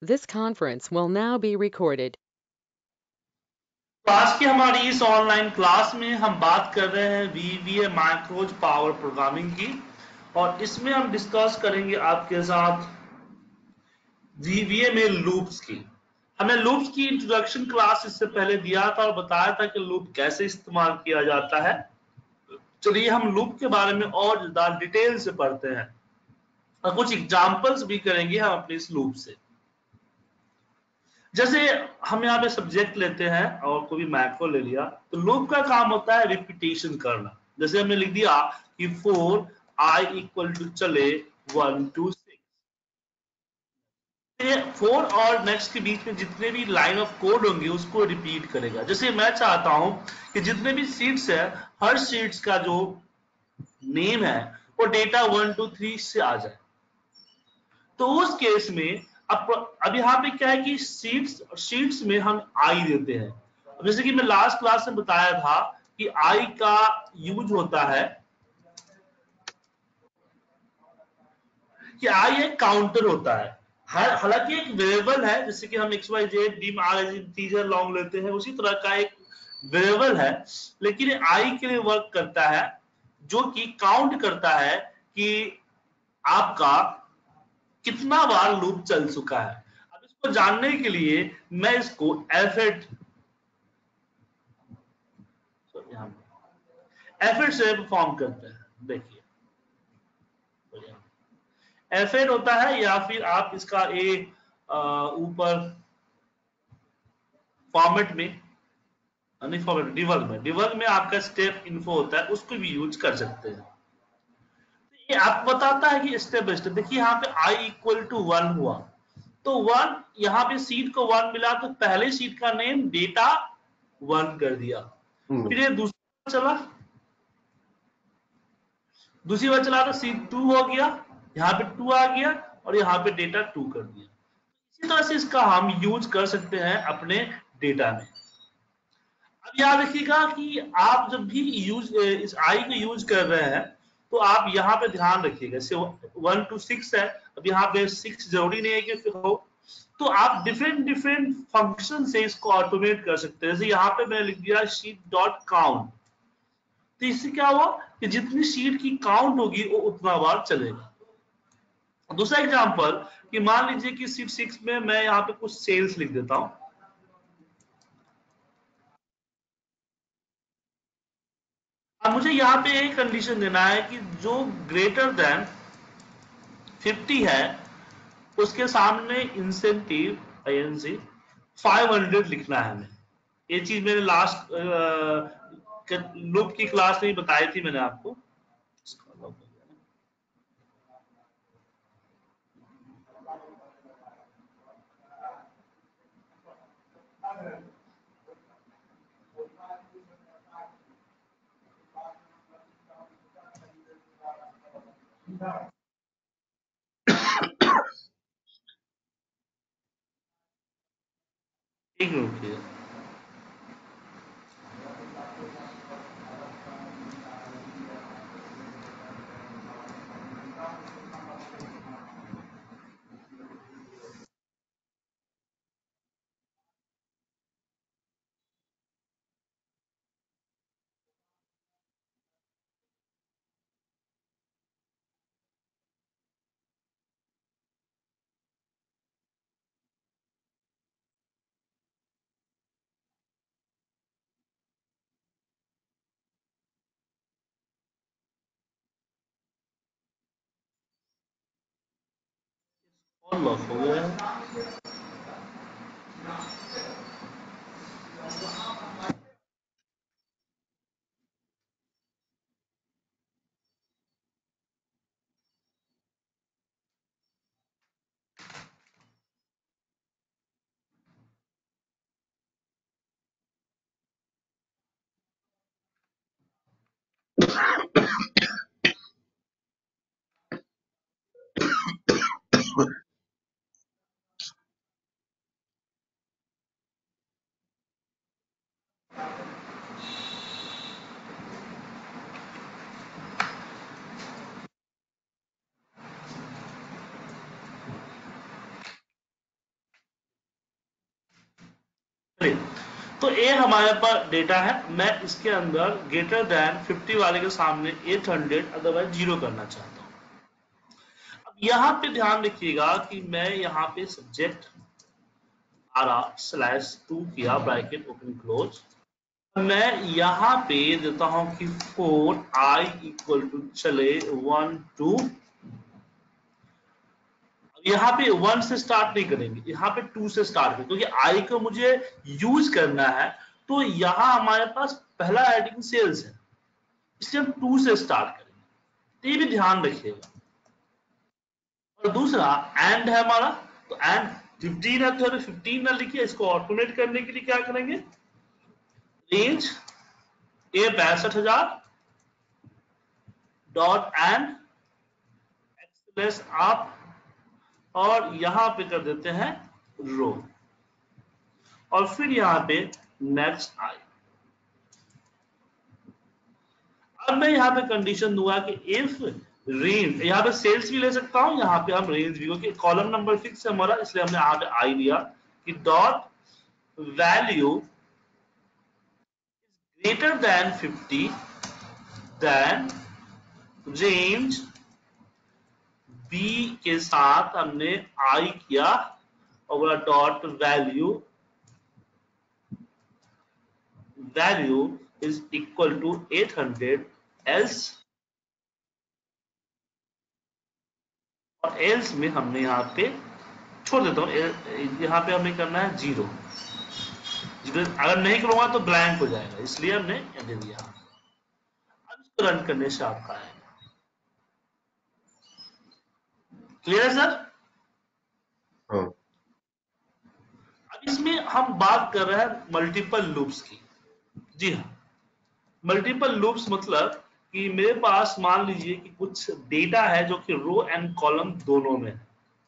This conference will now be recorded. तो आज की हमारी इस ऑनलाइन क्लास में हम बात कर रहे हैं VBA मैक्रोज पावर प्रोग्रामिंग की, और इसमें हम डिस्कस करेंगे आपके साथ VBA में लूप्स की। हमने लूप्स की इंट्रोडक्शन क्लास इससे पहले दिया था और बताया था कि लूप कैसे इस्तेमाल किया जाता है। चलिए हम लूप के बारे में और ज्यादा डिटेल से पढ़ते हैं और कुछ एग्जांपल्स भी करेंगे हम अपने इस लूप से। जैसे हम यहाँ पे सब्जेक्ट लेते हैं और कोई मैक्रो ले लिया, तो लूप का काम होता है रिपीटेशन करना। जैसे हमने लिख दिया कि 4 i इक्वल टू चले 1 to 6। 4 और नेक्स्ट के बीच में जितने भी लाइन ऑफ कोड होंगे उसको रिपीट करेगा। जैसे मैं चाहता हूं कि जितने भी सीट्स है, हर सीट्स का जो नेम है वो डेटा 1 2 3 से आ जाए। तो उस केस में अब यहाँ पे क्या है कि शीट्स में हम आई देते हैं। जैसे कि मैं लास्ट क्लास में बताया था कि आई का यूज होता है कि आई एक काउंटर होता है। हालांकि एक वेरिएबल है, जैसे कि हम X Y Z dim are as integer long लेते हैं, उसी तरह का एक वेरिएबल है, लेकिन आई के लिए वर्क करता है, जो कि काउंट करता है कि आपका कितना बार लूप चल चुका है। अब इसको जानने के लिए मैं इसको एफेट से परफॉर्म करते हैं। देखिए एफेट होता है, या फिर आप इसका एक ऊपर फॉर्मेट में, नहीं फॉर्मेट, डिबग में आपका स्टेप इन्फो होता है, उसको भी यूज कर सकते हैं। ये आपको बताता है कि स्टेप बाय स्टेप। देखिए यहाँ पे आई इक्वल टू 1 हुआ, तो 1 यहाँ पे सीट को 1 मिला तो पहले सीट का नेम डेटा 1 कर दिया। फिर ये दूसरी बार चला तो सीट 2 हो गया, यहाँ पे 2 आ गया और यहाँ पे डेटा 2 कर दिया। इसी तरह से इसका हम यूज कर सकते हैं अपने डेटा में। अब याद रखिएगा कि आप जब भी इस आई को यूज कर रहे हैं, तो आप यहाँ पे ध्यान रखिएगा। जैसे 1 to 6 है, अब यहाँ पे 6 जरूरी नहीं है कि हो, तो आप डिफरेंट डिफरेंट फंक्शन से इसको ऑटोमेट कर सकते हैं। जैसे यहाँ पे मैंने लिख दिया शीट डॉट काउंट, तो इससे क्या हुआ कि जितनी शीट की काउंट होगी वो उतना बार चलेगा। दूसरा एग्जांपल कि मान लीजिए कि शीट 6 में मैं यहाँ पे कुछ सेल्स लिख देता हूं। अब मुझे यहाँ पे एक कंडीशन देना है कि जो ग्रेटर देन 50 है उसके सामने इंसेंटिव INC 500 लिखना है हमें। ये चीज मैंने लास्ट लूप की क्लास में बताई थी मैंने आपको। एक मिनट। और लॉस हो गया है। तो ए हमारे पास डेटा है, मैं इसके अंदर ग्रेटर देन 50 वाले के सामने 800 अदरवाइज 0 करना चाहता हूं। अब यहाँ पे ध्यान रखिएगा कि मैं यहाँ पे सब्जेक्ट /2 किया, ब्रैकेट ओपन क्लोज, मैं यहाँ पे देता हूं कि 4 i इक्वल टू चले 1 2, यहाँ पे 1 से स्टार्ट नहीं करेंगे, यहाँ पे 2 से स्टार्ट करेंगे, क्योंकि आई को मुझे यूज करना है। तो यहाँ हमारे पास पहला एडिंग सेल्स है, इसलिए हम 2 से स्टार्ट करेंगे, तो ये भी ध्यान रखिएगा। और दूसरा एंड है हमारा, तो एंड 15 है तो 15 ना लिखिए, इसको ऑटोमेट करने के लिए क्या करेंगे, range A 62,000 dot end xls आप, और यहां पे कर देते हैं रो, और फिर यहां पे नेक्स्ट आई। अब मैं यहाँ पे कंडीशन दूंगा कि इफ रेंज, यहाँ पे सेल्स भी ले सकता हूं, यहाँ पे हम रेंज भी, क्योंकि कॉलम नंबर फिक्स है हमारा, इसलिए हमने यहाँ पे आई दिया कि dot value greater than 50 then range B के साथ हमने आई किया और dot value is equal to 800 else, और एल्स में हमने यहाँ पे छोड़ देता हूँ, यहाँ पे हमें करना है 0, अगर नहीं करूंगा तो ब्लैंक हो जाएगा, इसलिए हमने दे दिया। अब इसको रन करने से आपका आएगा। क्लियर है सर? हाँ। अब इसमें हम बात कर रहे हैं मल्टीपल लूप्स की। जी हाँ, मल्टीपल लूप्स मतलब कि मेरे पास मान लीजिए कि कुछ डेटा है जो कि रो एंड कॉलम दोनों में है।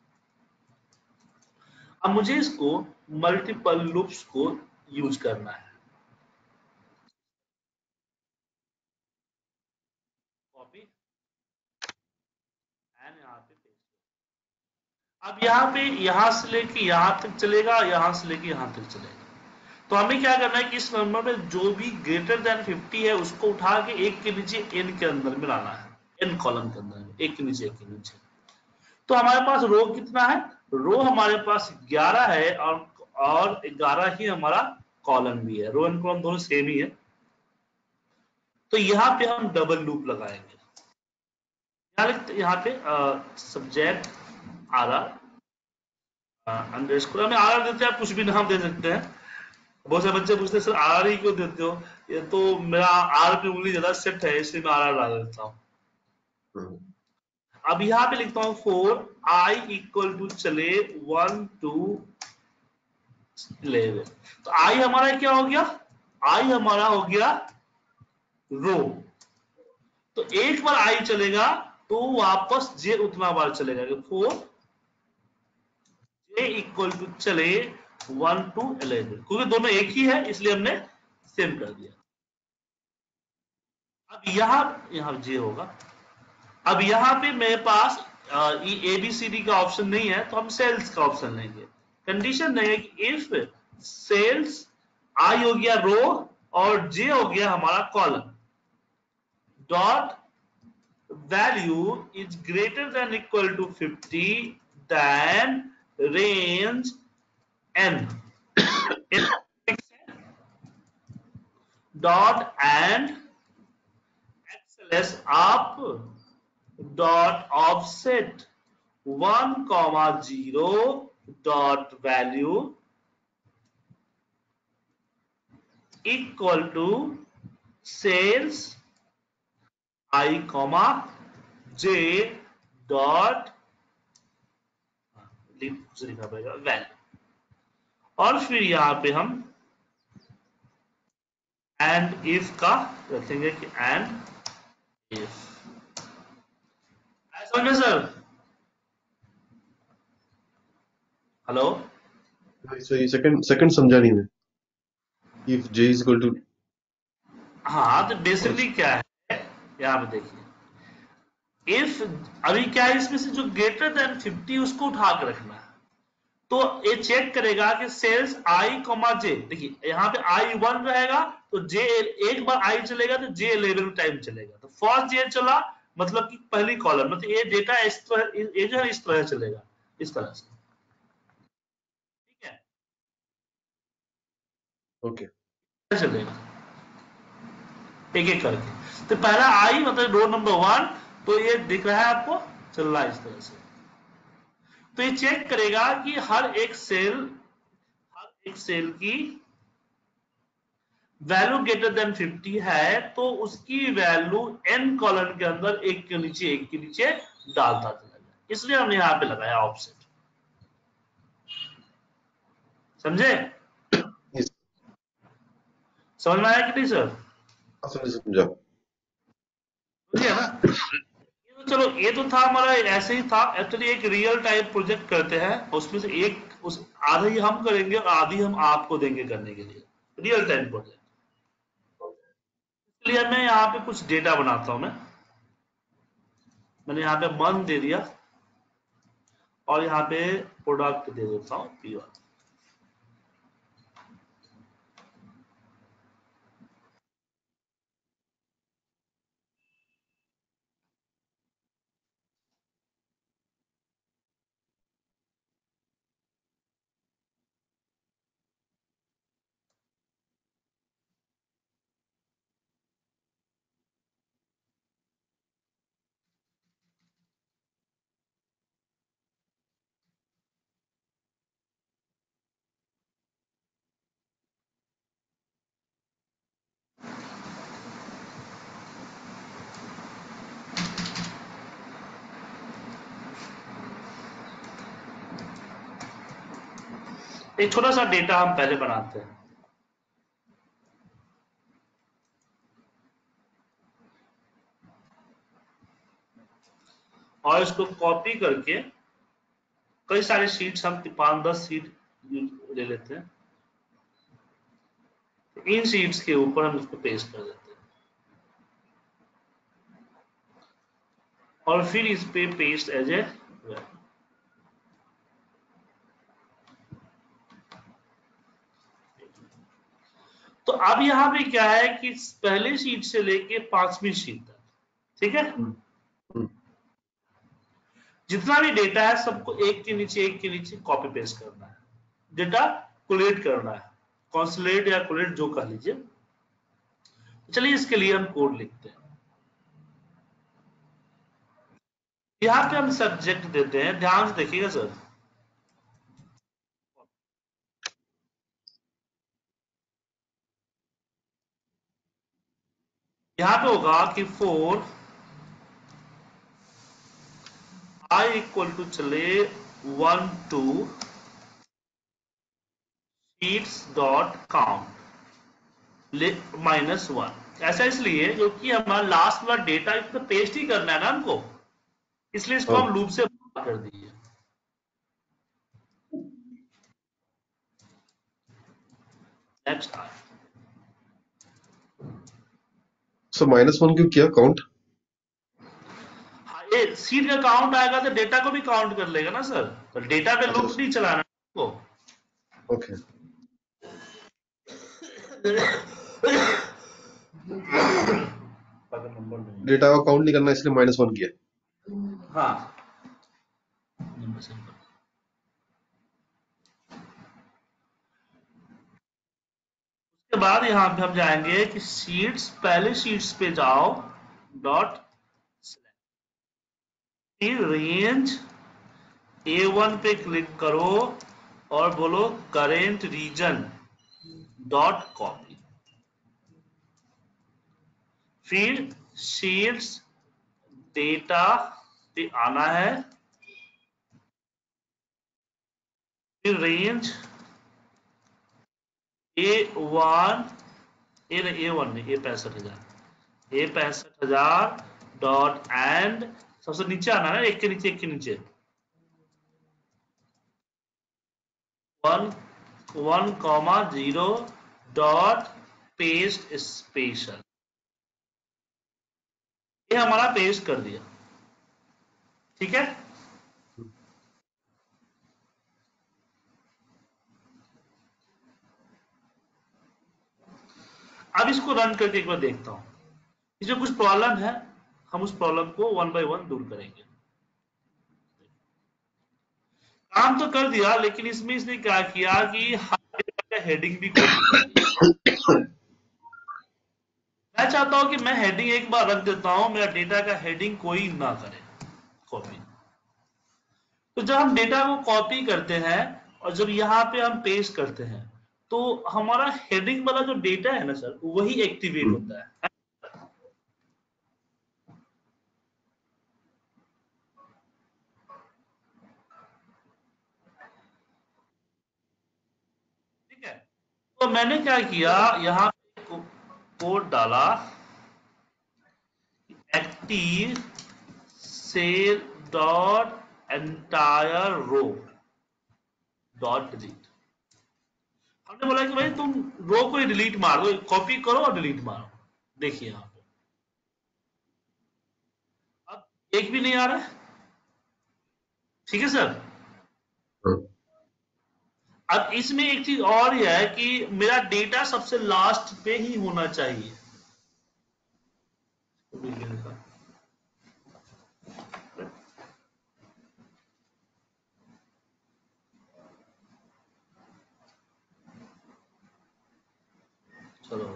अब मुझे इसको मल्टीपल लूप्स को यूज करना है। कॉपी एंड यहाँ पे पेस्ट। अब यहाँ पे यहां से लेके यहां तक चलेगा, यहां से लेके यहां तक चलेगा। तो हमें क्या करना है कि इस नंबर में जो भी ग्रेटर देन 50 है उसको उठा के एक के नीचे एन के अंदर में लाना है, एन कॉलम के अंदर, एक के नीचे एक के नीचे। तो हमारे पास रो कितना है, रो हमारे पास 11 है, और 11 ही हमारा कॉलम भी है, रो एंड कॉलम दोनों सेम ही है। तो यहाँ पे हम डबल लूप लगाएंगे, यहाँ पे सब्जेक्ट अंडरस्कोर, हमें आर देते हैं, आप कुछ भी नाम दे सकते हैं। बहुत सारे बच्चे पूछते हैं सर आर ही क्यों देते हो, ये तो मेरा आर पे उंगली ज्यादा सेट है, इसलिए मैं आर डाल देता हूँ। अब यहाँ पे लिखता हूँ 4 i इक्वल टू चले 1 2 11। तो i हमारा क्या हो गया, i हमारा हो गया रो। तो एक बार i चलेगा तो वापस j उतना बार चलेगा, 4 j इक्वल टू चले 1 to 11, क्योंकि दोनों एक ही है इसलिए हमने सेम कर दिया। अब यहां j होगा। अब यहाँ पे मेरे पास ABCD का ऑप्शन नहीं है, तो हम सेल्स का ऑप्शन लेंगे। कंडीशन नहीं है कि इफ सेल्स I हो गया रो और J हो गया हमारा column, dot value is greater than equal to 50 then range N dot end XLS up dot offset 1,0 dot value equal to sales I comma j dot लिखना पड़ेगा वैल्यू, और फिर यहां पे हम एंड इफ का रखेंगे कि एंड इफ। समझे सर? हेलो, सही, सेकंड समझा नहीं मैं। If j is equal to, हाँ तो बेसिकली क्या है यहाँ पे देखिए, इफ अभी क्या है इसमें से जो ग्रेटर देन 50 उसको उठा के रखना है, तो ये चेक करेगा कि सेल्स आई कॉमा जे, देखिए यहाँ पे I1 रहेगा तो जे, एक बार आई चलेगा तो J11 टाइम चलेगा, तो फर्स्ट जे चला मतलब कि पहली कॉलम, मतलब ये डेटा इस तरह, ये जो है इस तरह चलेगा, इस तरह से, ठीक है, ओके चलेगा एक एक करके। तो पहला आई मतलब रो नंबर 1, तो ये दिख रहा है आपको, चल रहा है इस तरह से। तो ये चेक करेगा कि हर एक सेल की वैल्यू ग्रेटर देन 50 है, तो उसकी वैल्यू n कॉलम के अंदर एक के नीचे डालता चला जाए, इसलिए हमने यहां पे लगाया ऑफसेट। समझे? yes, समझ में आया कि नहीं सर? समझा। समझिए ना, ये तो चलो, ये तो था हमारा, ऐसे ही था एक्चुअली, एक रियल टाइम प्रोजेक्ट करते हैं, उसमें से एक उस आधा ही हम करेंगे और आधी हम आपको देंगे करने के लिए, रियल टाइम प्रोजेक्ट। इसलिए मैं यहाँ पे कुछ डेटा बनाता हूं, मैंने यहाँ पे मंथ दे दिया और यहाँ पे प्रोडक्ट दे देता हूँ P1। एक छोटा सा डेटा हम पहले बनाते हैं, और इसको कॉपी करके कई सारे शीट्स, हम 5-10 शीट ले लेते हैं, इन शीट्स के ऊपर हम इसको पेस्ट कर देते हैं और फिर इस पे पेस्ट एज ए, तो अब यहाँ पे क्या है कि पहले शीट से लेके 5वीं शीट तक, ठीक है, जितना भी डेटा है सबको एक के नीचे कॉपी पेस्ट करना है, डेटा कोलेट करना है, कॉन्सुलेट या कोलेट जो कह लीजिए। चलिए इसके लिए हम कोड लिखते हैं। यहाँ पे हम सब्जेक्ट देते हैं, ध्यान से देखिएगा सर, यहाँ पे होगा कि फोर I इक्वल टू चले 1 to sheets डॉट काउंट -1। ऐसा इसलिए क्योंकि हमारा लास्ट वाला डेटा तो पेस्ट ही करना है ना हमको, इसलिए इसको हाँ हम लूप से बाहर कर दिए। नेक्स्ट, सो -1 क्यों किया काउंट? ये सीट का काउंट आएगा तो डेटा को भी काउंट कर लेगा ना सर, तो डेटा पे अच्छा लूप नहीं चलाना को। ओके नंबर नहीं, डेटा का काउंट नहीं करना इसलिए -1 किया। हाँ नंबर सिंपल। उसके बाद यहाँ पे हम जाएंगे कि शीट्स, पहले शीट्स पे जाओ, डॉट रेंज A1 पे क्लिक करो और बोलो करेंट रीजन डॉट कॉपी, फिर शीट्स डेटा पे आना है, फिर रेंज A1, A1 नहीं, A65,000 डॉट एंड, सबसे नीचे आना है, एक के नीचे 1,0 डॉट पेस्ट स्पेशल, ये हमारा पेस्ट कर दिया, ठीक है। अब इसको रन करके एक बार देखता हूं, इसमें कुछ प्रॉब्लम है, हम उस प्रॉब्लम को 1 बाय 1 दूर करेंगे। काम तो कर दिया, लेकिन इसमें इसने क्या किया कि हर डेटा का हेडिंग भी कॉपी कर दिया। मैं चाहता हूं कि मैं हेडिंग एक बार रख देता हूं, मेरा डेटा का हेडिंग कोई ना करे कॉपी। तो जब हम डेटा को कॉपी करते हैं और जब यहाँ पे हम पेस्ट करते हैं, तो हमारा हेडिंग वाला जो डेटा है ना सर, वही एक्टिवेट होता है। ठीक है, तो मैंने क्या किया, यहाँ पे कोड डाला, active cell dot entire row dot delete. हमने बोला कि भाई तुम रो को ही डिलीट मार दो, कॉपी करो और डिलीट मारो। देखिए यहाँ पे अब एक भी नहीं आ रहा है। ठीक है सर। अब इसमें एक चीज और ही है कि मेरा डेटा सबसे लास्ट पे ही होना चाहिए। चलो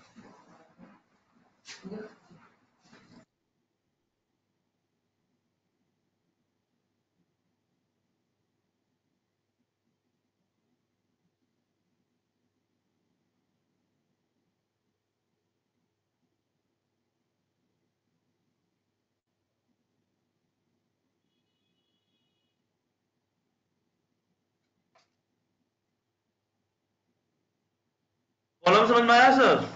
कॉलम समझ में आया सर?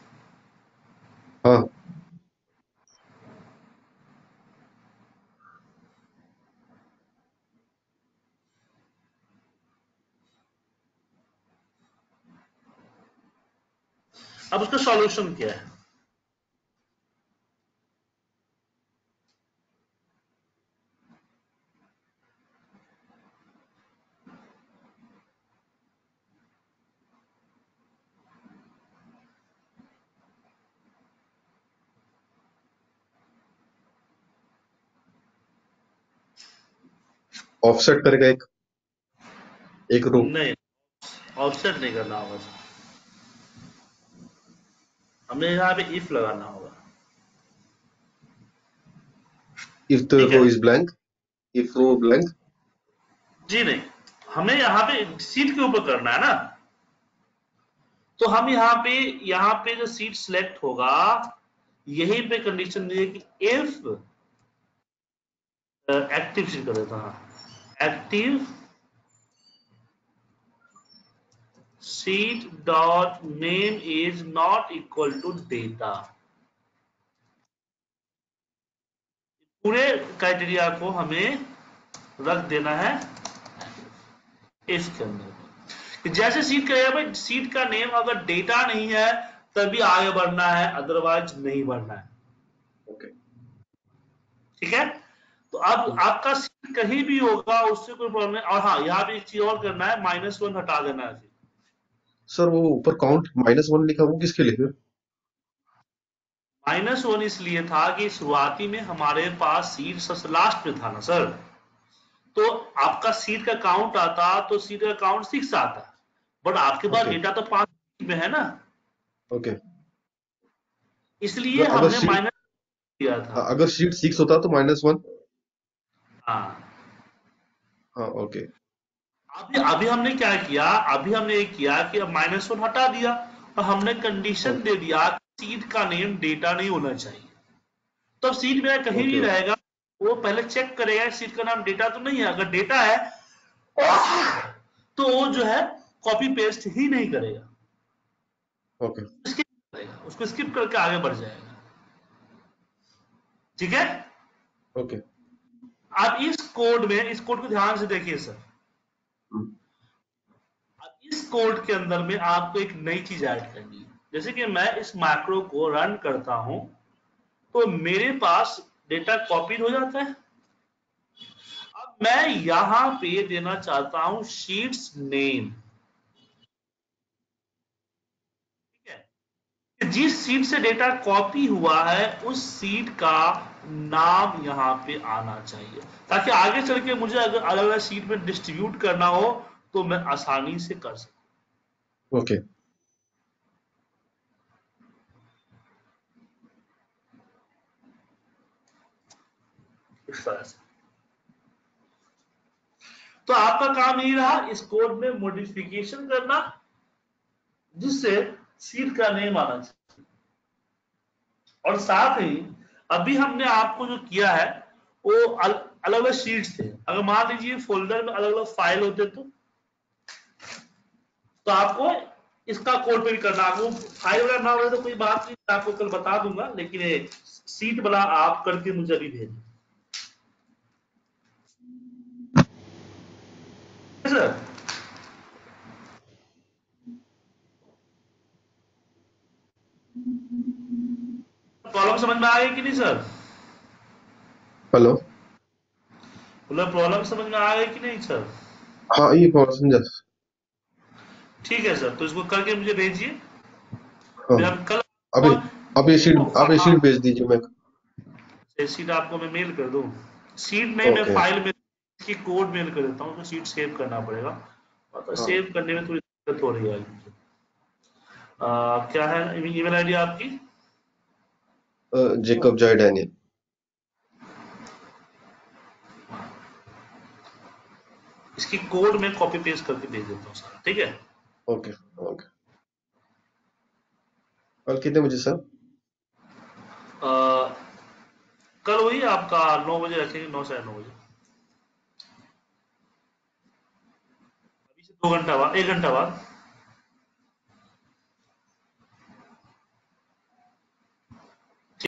हाँ अब उसका सॉल्यूशन क्या है? ऑफसेट करेगा एक रो। नहीं, ऑफसेट नहीं करना होगा सर, हमने यहाँ पे इफ लगाना होगा। इफ द ठीक रो है is blank, if row blank. जी, नहीं, हमें यहाँ पे सीट के ऊपर करना है ना, तो हम यहाँ पे जो सीट सिलेक्ट होगा, यहीं पे कंडीशन दी है कि इफ एक्टिव सीट कर देता हूं, active sheet dot name is not equal to data. पूरे क्राइटेरिया को हमें रख देना है इसके अंदर। जैसे सीट करेगा भाई, सीट का नेम अगर डेटा नहीं है तभी आगे बढ़ना है, अदरवाइज नहीं बढ़ना है। ओके ठीक है, तो अब आपका सीट कहीं भी होगा, उससे कोई प्रॉब्लम नहीं। और हाँ, यहाँ पे एक चीज और करना है, -1 हटा देना है। सर, वो ऊपर काउंट -1 लिखा, वो किसके लिए फिर? -1 इसलिए था कि शुरुआती में हमारे पास सीट सबसे लास्ट में था ना सर, तो आपका सीट का काउंट आता तो सीट का काउंट 6 आता, बट आपके पास ओके डेटा तो 5 में है ना, ओके। इसलिए अगर हमने शीट माइनस दिया था। अगर शीट 6 होता तो -1। हाँ, हाँ ओके अभी हमने क्या किया, अभी हमने ये किया कि अब -1 हटा दिया और हमने कंडीशन ओके दे दिया कि सीट का नेम डेटा नहीं होना चाहिए। तो अब सीट मेरा कहीं भी ओके ओके रहेगा, वो पहले चेक करेगा सीट का नाम डेटा तो नहीं है, अगर डेटा है तो वो जो है कॉपी पेस्ट ही नहीं करेगा, ओके स्किप करेगा, उसको स्किप करके आगे बढ़ जाएगा। ठीक है, ओके। अब इस कोड को ध्यान से देखिए सर। अब इस कोड के अंदर में आपको एक नई चीज ऐड करनी है। जैसे कि मैं इस मैक्रो को रन करता हूं, तो मेरे पास डेटा कॉपीड हो जाता है। अब मैं यहां पे देना चाहता हूं शीट्स नेम। ठीक है, जिस सीट से डेटा कॉपी हुआ है उस सीट का नाम यहाँ पे आना चाहिए, ताकि आगे चल के मुझे अगर अलग अलग सीट में डिस्ट्रीब्यूट करना हो तो मैं आसानी से कर सकूं। ओके। इस तरह से तो आपका काम यही रहा इस कोड में मॉडिफिकेशन करना, जिससे सीट का नेम आना चाहिए। और साथ ही अभी हमने आपको जो किया है वो अलग अलग शीट्स थे। अगर मान लीजिए फोल्डर में अलग अलग फाइल होते तो आपको इसका कोड पे भी करना। आपको फाइल वगैरह ना हो तो कोई बात नहीं, मैं आपको कल बता दूंगा, लेकिन ये सीट वाला आप करके मुझे अभी भेजें सर। प्रॉब्लम समझ में आ गई कि नहीं सर? हेलो। बोला प्रॉब्लम समझ में आ गई कि नहीं सर? हाँ, ये बहुत समझा। ठीक है सर, तो इसको करके मुझे भेजिए, हाँ, फिर हम कल अभी आप ये शीट भेज दीजिए। मैं सीट आपको मैं मेल कर दूं। सीट नहीं, मैं ओके। फाइल में की कोड मेल कर देता हूँ, तो सीट सेव करना पड़ेगा, और तो हाँ, सेव करने में थोड़ी दिक्कत हो रही है। क्या है ईमेल आईडी आपकी? Jacob Joy Daniel. इसकी कोड में कॉपी पेस्ट करके भेज देता हूँ सारा, ठीक है? ओके। ओके। कल कितने बजे सर? अ, कल वही आपका 9 बजे रखेंगे, 9 साढ़े 9 बजे। अभी से 2 घंटा बाद, 1 घंटा बाद।